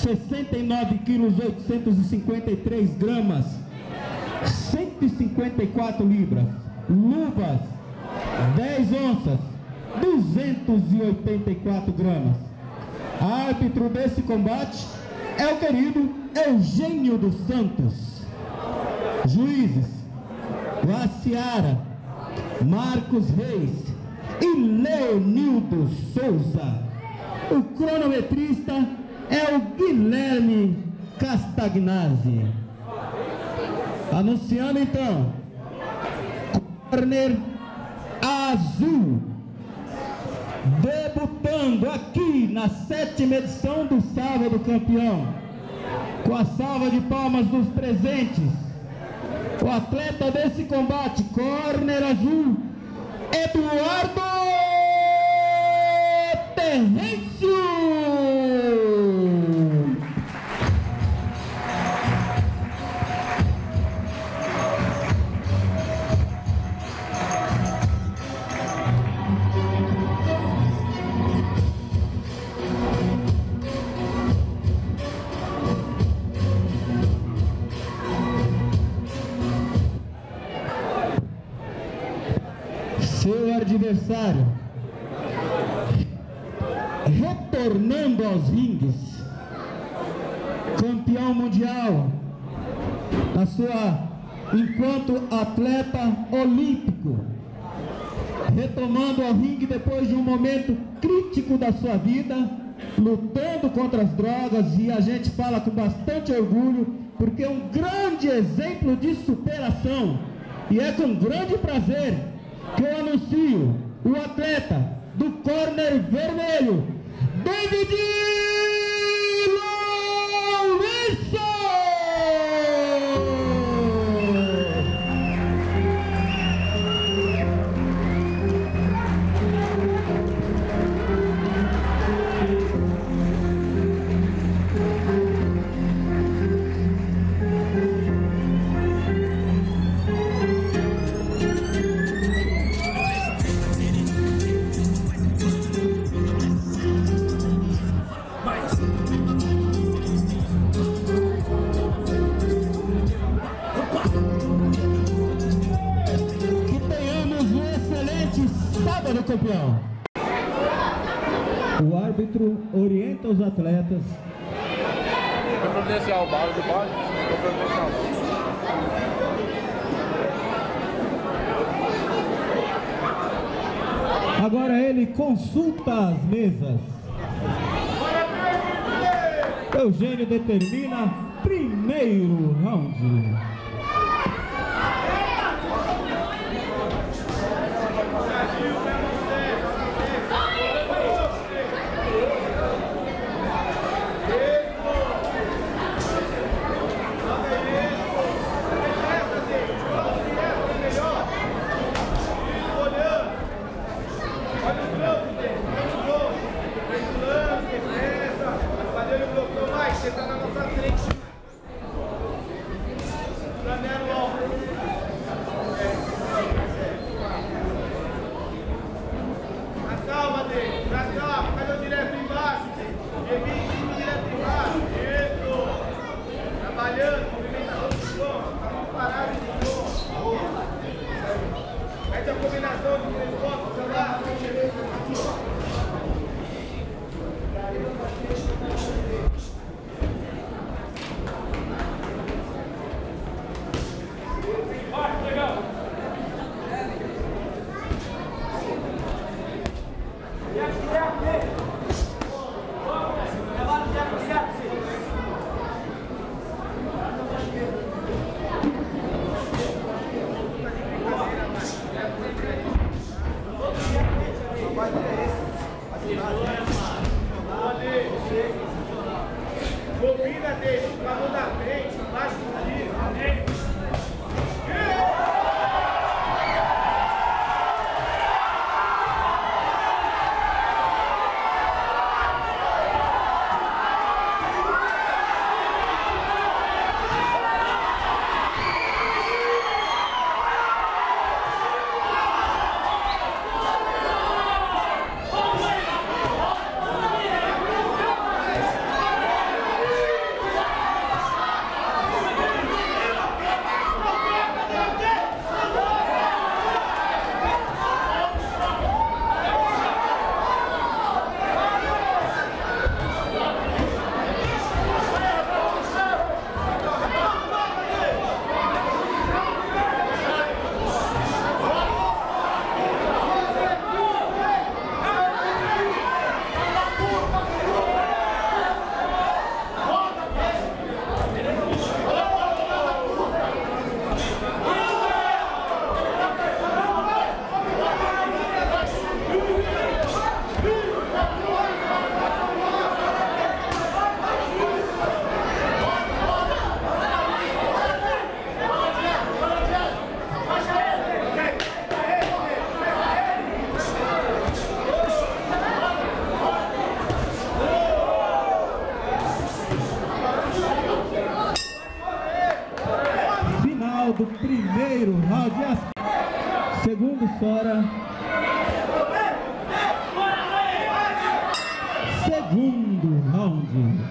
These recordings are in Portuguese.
69 quilos 853 gramas, 154 libras. Luvas, 10 onças, 284 gramas. Árbitro desse combate é o querido Eugênio dos Santos. Juízes, Guaciara, Marcos Reis e Leonildo Souza. O cronometrista é o Guilherme Castagnazzi. Anunciando então, corner azul, debutando aqui na 7ª edição do Sábado Campeão, com a salva de palmas dos presentes, o atleta desse combate, corner azul, Eduardo Terrêncio. Seu adversário, retornando aos ringues, campeão mundial, enquanto atleta olímpico, retomando ao ringue depois de um momento crítico da sua vida, lutando contra as drogas, e a gente fala com bastante orgulho, porque é um grande exemplo de superação, e é com grande prazer que eu anuncio o atleta do corner vermelho, David Lourenço! Sábado Campeão. O árbitro orienta os atletas. Foi providencial, bala de base, foi providencial. Agora ele consulta as mesas. Eugênio determina primeiro round. Você tá na nossa frente. Calma, Dê. Calma. Cadê o direto embaixo? Evite direto embaixo. Isso. Trabalhando, movimentação do chão. Tá muito parado de chão. Mete a combinação de 3 pontos, celular. do primeiro round. Segundo fora. Segundo round.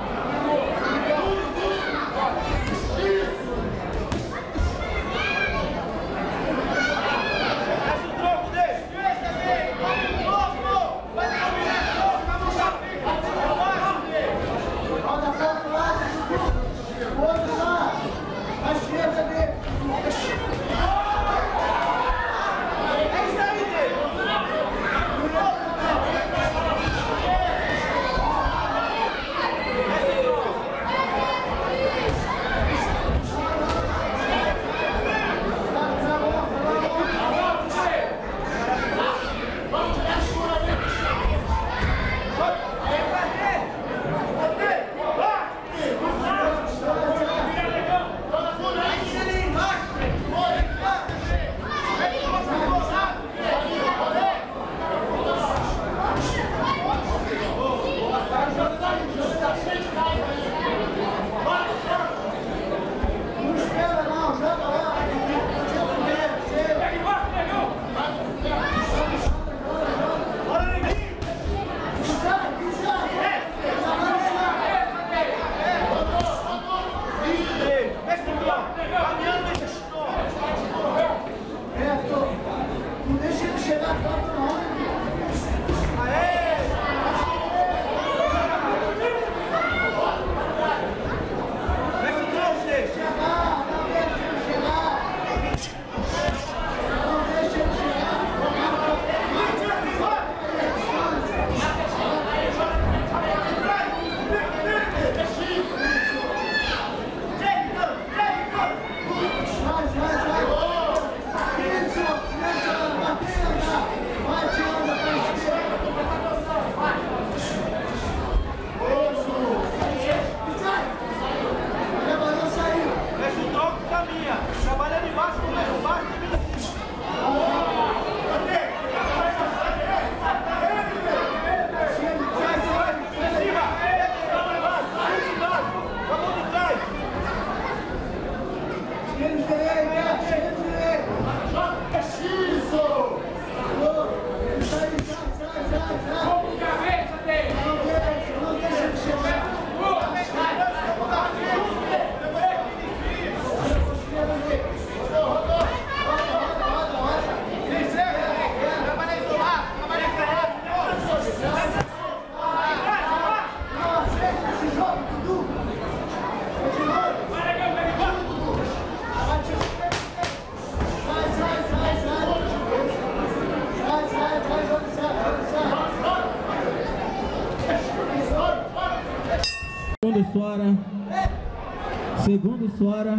Segundo fora.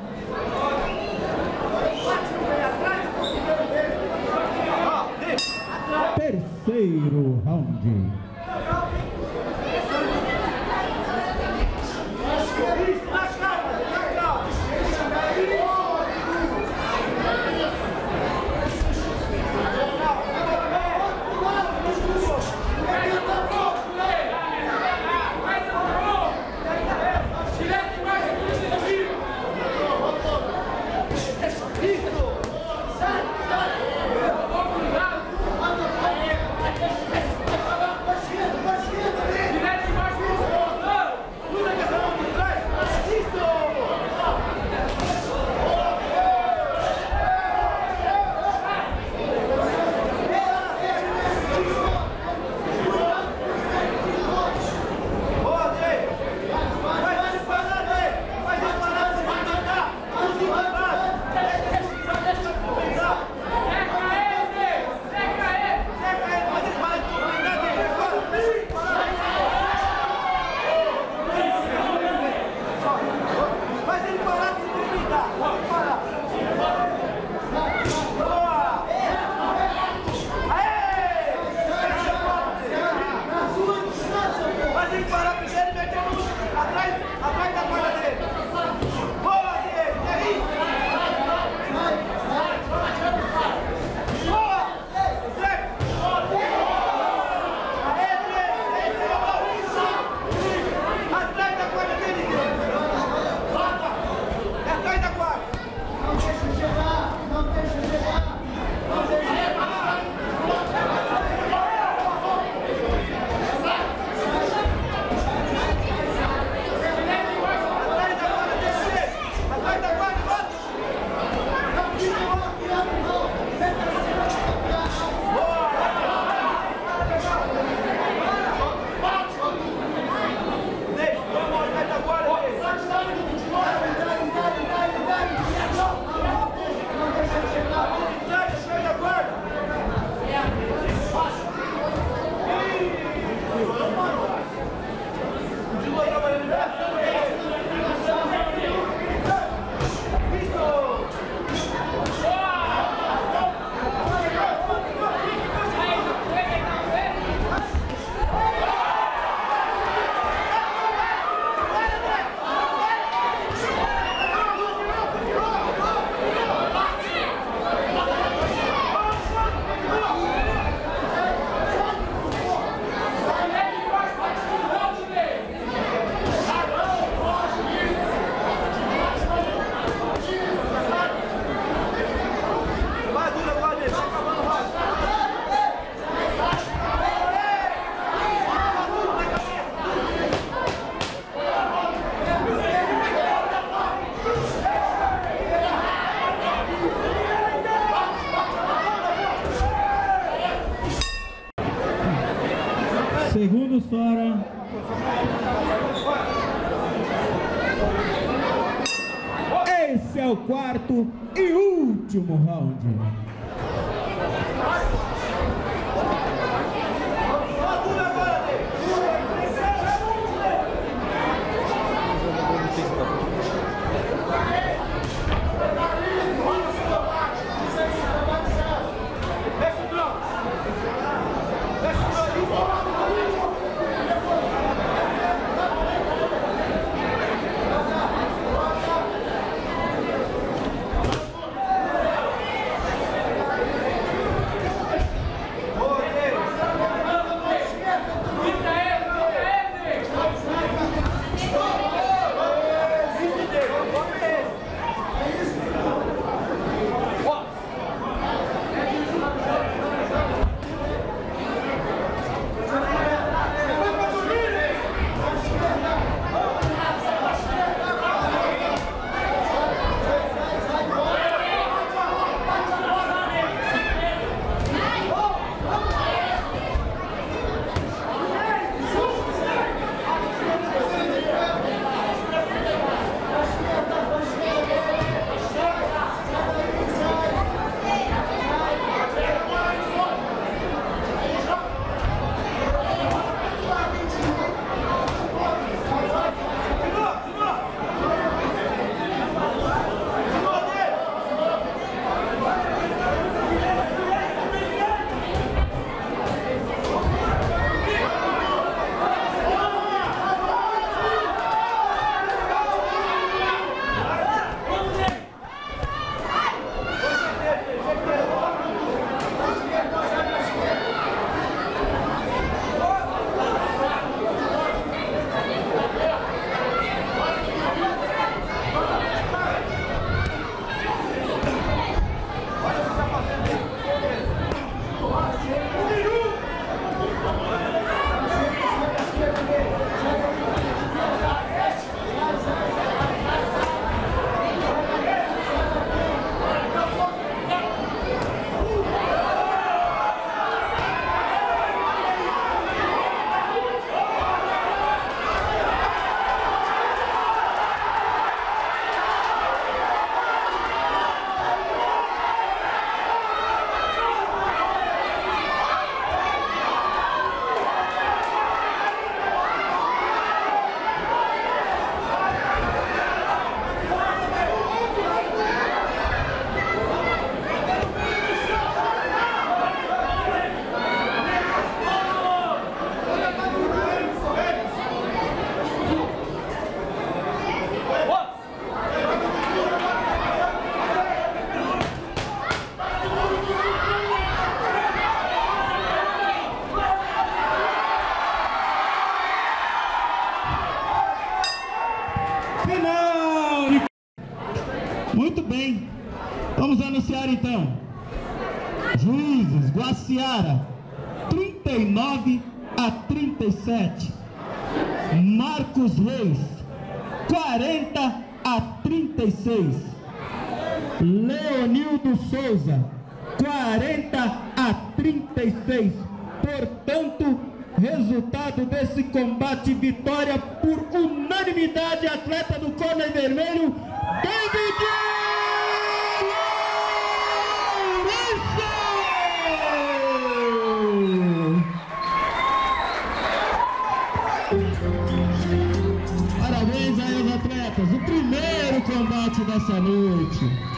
Terceiro round. ao quarto e último round. Muito bem, vamos anunciar então. Juízes, Guaciara, 39-37. Marcos Reis, 40-36. Leonildo Souza, 40-36. Portanto, resultado desse combate, vitória por unanimidade, atleta do corner vermelho, David Lourenço! Parabéns aí aos atletas, o primeiro combate dessa noite.